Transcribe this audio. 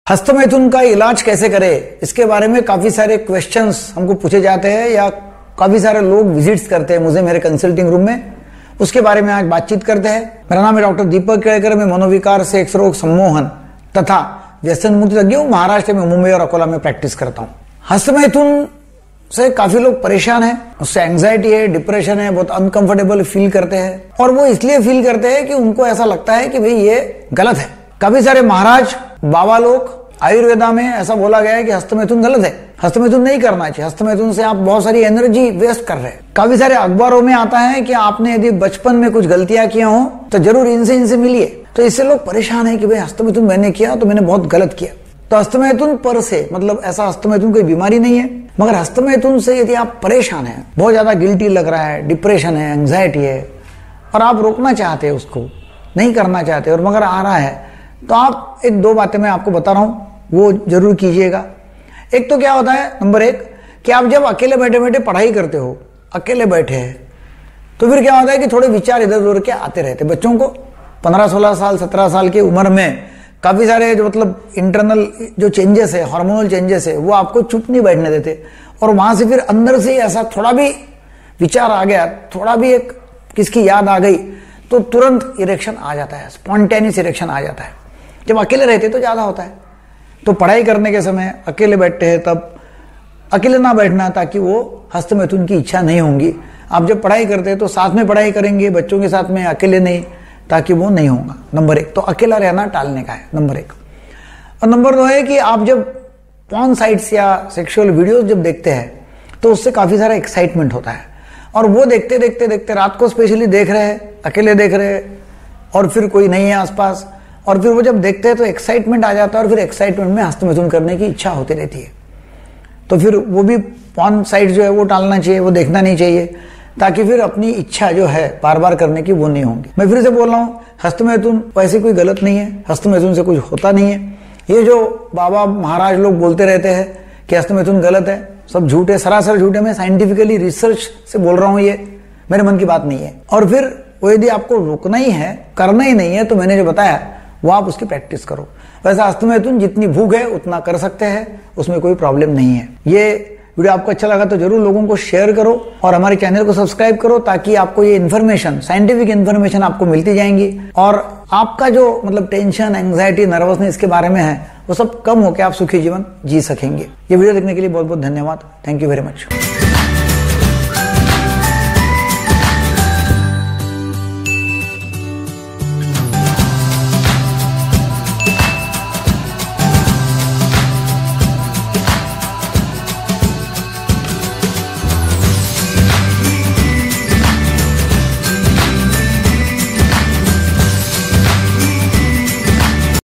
हस्तमैथुन का इलाज कैसे करें, इसके बारे में काफी सारे क्वेश्चंस हमको पूछे जाते हैं या काफी सारे लोग विजिट्स करते हैं मुझे मेरे कंसल्टिंग रूम में। उसके बारे में आज बातचीत करते हैं। मेरा नाम है डॉक्टर दीपक केळकर। मैं मनोविकार से एक्स रोग सम्मोहन तथा व्यसन मुक्ति तज्ञ हूं। महाराष्ट्र में मुंबई और अकोला में प्रैक्टिस करता हूं। हस्तमैथुन से काफी लोग परेशान हैं, उससे एंग्जाइटी है, डिप्रेशन है, बहुत अनकंफर्टेबल फील करते हैं और वो इसलिए फील करते हैं कि उनको ऐसा लगता है कि भाई ये गलत है। काफी सारे महाराज बाबा लोग, आयुर्वेदा में ऐसा बोला गया है कि हस्तमैथुन गलत है, हस्तमैथुन नहीं करना चाहिए, हस्तमैथुन से आप बहुत सारी एनर्जी वेस्ट कर रहे हैं। काफी सारे अखबारों में आता है कि आपने यदि बचपन में कुछ गलतियां किया हो तो जरूर इनसे मिलिए। तो इससे लोग परेशान है कि भाई हस्तमैथुन मैंने किया तो मैंने बहुत गलत किया। तो हस्तमैथुन पर से मतलब ऐसा हस्तमैथुन कोई बीमारी नहीं है, मगर हस्तमैथुन से यदि आप परेशान हैं, बहुत ज्यादा गिल्टी लग रहा है, डिप्रेशन है, एंग्जाइटी है और आप रोकना चाहते हैं, उसको नहीं करना चाहते और मगर आ रहा है, तो आप एक दो बातें मैं आपको बता रहा हूं, वो जरूर कीजिएगा। एक तो क्या होता है, नंबर एक कि आप जब अकेले बैठे बैठे पढ़ाई करते हो, अकेले बैठे हैं, तो फिर क्या होता है कि थोड़े विचार इधर उधर के आते रहते। बच्चों को 15-16 साल 17 साल की उम्र में काफी सारे जो मतलब इंटरनल जो चेंजेस है, हार्मोनल चेंजेस है, वो आपको चुप नहीं बैठने देते और वहां से फिर अंदर से ऐसा थोड़ा भी विचार आ गया, थोड़ा भी एक किसकी याद आ गई तो तुरंत इरेक्शन आ जाता है, स्पॉन्टेनियस इरेक्शन आ जाता है। जब अकेले रहते तो ज्यादा होता है। तो पढ़ाई करने के समय अकेले बैठते हैं तब अकेले ना बैठना, ताकि वो हस्तमैथुन की इच्छा नहीं होंगी। आप जब पढ़ाई करते हैं तो साथ में पढ़ाई करेंगे, बच्चों के साथ में, अकेले नहीं, ताकि वो नहीं होगा। नंबर एक तो अकेला रहना टालने का है, नंबर एक। और नंबर दो है कि आप जब पॉर्न साइट्स या सेक्सुअल वीडियोस जब देखते हैं तो उससे काफी सारा एक्साइटमेंट होता है और वो देखते देखते देखते रात को स्पेशली देख रहे हैं, अकेले देख रहे हैं और फिर कोई नहीं है आसपास, और फिर वो जब देखते हैं तो एक्साइटमेंट आ जाता है और फिर एक्साइटमेंट में हस्तमैथुन करने की इच्छा होती रहती है। तो फिर वो भी पॉर्न साइट जो है वो टालना चाहिए, वो देखना नहीं चाहिए, ताकि फिर अपनी इच्छा जो है बार बार करने की वो नहीं होंगी। मैं फिर से बोल रहा हूँ, हस्तमैथुन वैसे कोई गलत नहीं है, हस्तमैथुन से कुछ होता नहीं है। ये जो बाबा महाराज लोग बोलते रहते हैं कि हस्तमैथुन गलत है, सब झूठ है, सरासर झूठ है। मैं साइंटिफिकली रिसर्च से बोल रहा हूँ, ये मेरे मन की बात नहीं है। और फिर वो यदि आपको रुकना ही है, करना ही नहीं है, तो मैंने जो बताया वो आप उसकी प्रैक्टिस करो। वैसे हस्तमैथुन जितनी भूख है उतना कर सकते हैं, उसमें कोई प्रॉब्लम नहीं है। ये वीडियो आपको अच्छा लगा तो जरूर लोगों को शेयर करो और हमारे चैनल को सब्सक्राइब करो, ताकि आपको ये इन्फॉर्मेशन, साइंटिफिक इन्फॉर्मेशन आपको मिलती जाएंगी और आपका जो मतलब टेंशन, एंग्जाइटी, नर्वसनेस के बारे में है वो सब कम होकर आप सुखी जीवन जी सकेंगे। ये वीडियो देखने के लिए बहुत बहुत धन्यवाद। Thank you very much.